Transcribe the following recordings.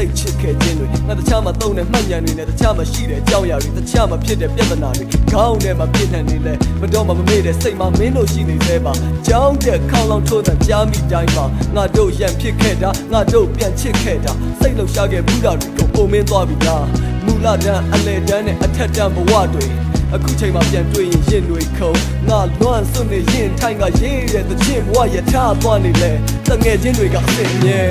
စိတ်ချစ်ခဲ့ခြင်းတွေငါတခြားမသုံးတဲ့မှတ်ဉာဏ်တွေနဲ့တခြားမရှိတဲ့အကြောင်းအရာတွေတခြားမဖြစ်တဲ့ပြဿနာတွေခေါင်းထဲမှာပြည့်နှံနေလဲမတော်မမေ့တဲ့စိတ်မှာမင်းတို့ရှိနေသေးပါကြောင်းတဲ့ခေါင်းလောင်ထိုးတဲ့ကြားမိတိုင်းမှာငါတို့ရန်ဖြစ်ခဲ့တာငါတို့ပြန်ချစ်ခဲ့တာစိတ်လှုပ်ရှားခဲ့ဘူးတာတွေကိုပုံမင်းသွားပြီလားမူလတန်းအလယ်တန်းနဲ့အထက်တန်းဘဝတွေအခုချိန်မှာပြန်တွေ့ရင်ရင်တွေခုံငါလွမ်းစွနေရင်ထိုင်ကရေးတဲ့သချင်းဘဝရထားသွားနေလဲတငယ်ချင်းတွေကအစ်မြဲ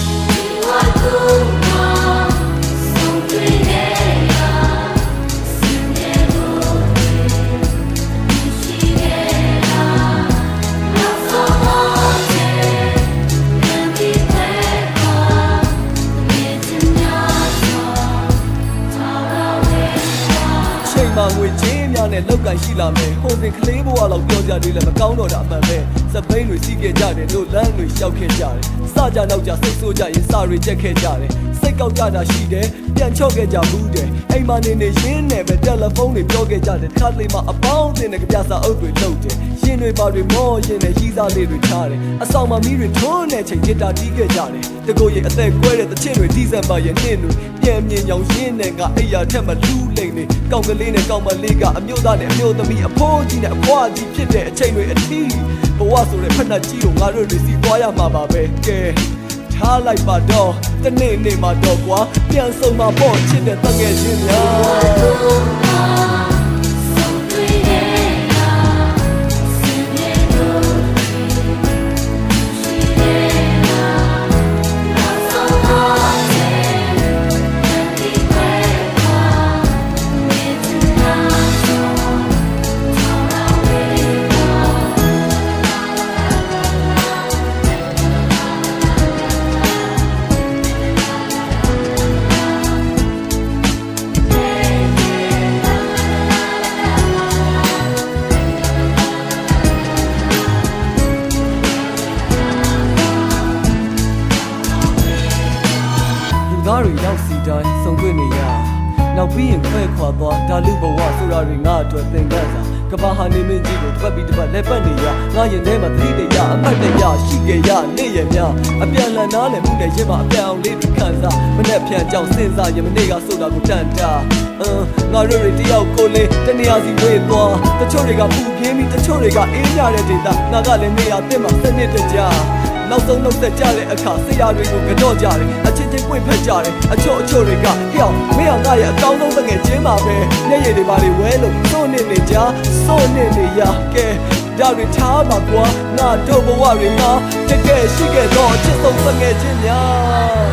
ငွေချင်းများနဲ့လောက်ကန်ရှိလာမယ်ဟိုစဉ်ကလေးဘဝလောက်ပြောကြတယ်လည်းမကောင်းတော့တာအမှန်ပဲစပိန်တွေစီးခဲ့ကြတယ်တို့လမ်းတွေရှောက်ခဲ့ကြတယ်စကြနောက်ကြစိတ်ဆိုးကြရင်စာတွေကြက်ခဲ့ကြတယ်စိတ်ကောက်ကြတာရှိတယ်ပြန်ချော့ခဲ့ကြဘူးတယ်အိမ်မနေနေရင်းနဲ့ပဲတယ်လီဖုန်းတွေပြောခဲ့ကြတယ်တစ်ခါတလေမှအပေါင်းအသင်းနဲ့ကြစာအုပ်တွေလုပ်တယ်ရင်တွေပါတွေမောရင်နဲ့ရီးစားလေးတွေထားတယ်အဆောင်မမီးတွေထွန်းတဲ့ချိန်ဂီတာတီးခဲ့ကြတယ်တကိုရဲ့အသက်ကွဲတဲ့တချင်တွေဒီဇင်ဘာရဲ့နှစ်တွေပြန်မြင်ရောင်ရင်းနဲ့ကအိယာထက်မလူးလိမ့်နေကောင်းကလေးနဲ့ကောင်းမလေးကအမျိုးသားနဲ့အမျိုးသမီးအဖိုးကြီးနဲ့အဖွားကြီးဖြစ်တဲ့အချိန်တွေအထီးဘဝဆိုတဲ့ဖက်နှက်ကြီးကိုငါတို့တွေစီသွားရမှာပါပဲကဲထားလိုက်ပါတော့တနေ့နေ့မှာတော့ကွာပြန်ဆုံးမှာပေါ့ချစ်တဲ့တငယ်ချင်းများသားတွေရောက်စီတိုင်းစုံတွေ့နေရနောက်ပြီးရင်ခွဲခွာသွားဒါလူဘဝဆိုတာတွေငါအတွက်သင်ခန်းစာကဘာဟာနေမင်းကြီးကိုတစ်ပတ်ပြီးတစ်ပတ်လက်ပတ်နေရငါရင်ထဲမှာသတိတရားအမှတ်တရရှိကြရနေ့ရများအပြန်လန်နားလည်မှုနဲ့ရင်မှာအပြန်အောင်လေးခံစားမနဲ့ဖြန်ကြောင်စဉ်းစားရင်မနေ့ကဆိုတာကိုတန်တာငါတို့တွေတယောက်ကိုလေးတနေရာစီဝေးသွားတချို့တွေကပူပြင်းပြီးတချို့တွေကအေးရတဲ့ဒေသငါကလည်းနေရာအသစ်မှာစနစ်တကျနောက်ဆုံးနှုတ်ဆက်ကြတဲ့အခါဆရာတွေကိုကြော့ကြတယ်အချင်းချင်းပွင့်ဖက်ကြတယ်အချို့တွေကဟျောက်မင်းကငါရဲ့အကောင်းဆုံးတငယ်ချင်းပါပဲမျက်ရည်တွေပါလေဝဲလို့စိုးနေနေကြစိုးနေနေရကဲဒါတွေထားပါကွာငါတို့ဘဝတွေမှာတကယ်ရှိခဲ့တော့အချစ်ဆုံးတငယ်ချင်းများ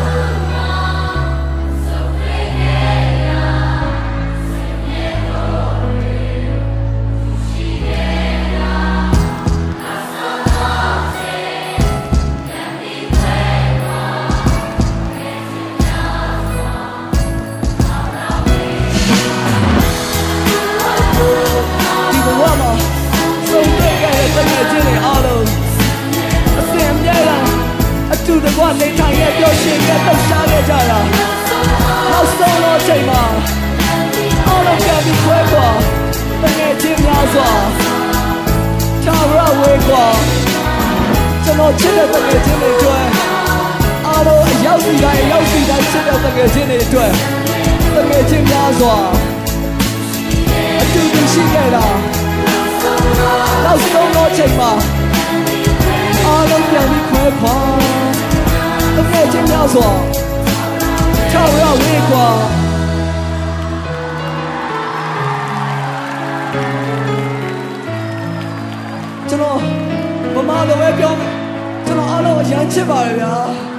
သူတကွနေထိုင်ရဲ့ပြောရှင်ရဲ့လှုပ်ရှားခဲ့ကြတာနောက်ဆုံးတော့ချိန်မှာအားလုံးပြန်ပြီးခွဲခွာတကယ်ချင်းများစွာချာရဝေးကွာကျွန်တော်ချစ်တဲ့တကယ်ချင်းတွေအတွက်အားလုံးအရောက်စီတိုင်းချစ်တဲ့တကယ်ချင်းတွေအတွက်တကယ်ချင်းများစွာအတူတူရှိခဲ့တာနောက်ဆုံးတော့ချိန်မှာအားလုံးပြန်ပြီးခွဲခွာတကယ်ချင်းများစွာချောက်ရဝေးကွာကျွန်တော်ဗမာလိုပဲပြောမယ်ကျွန်တော်အားလုံးအရန်ချစ်ပါတယ်ဗျာ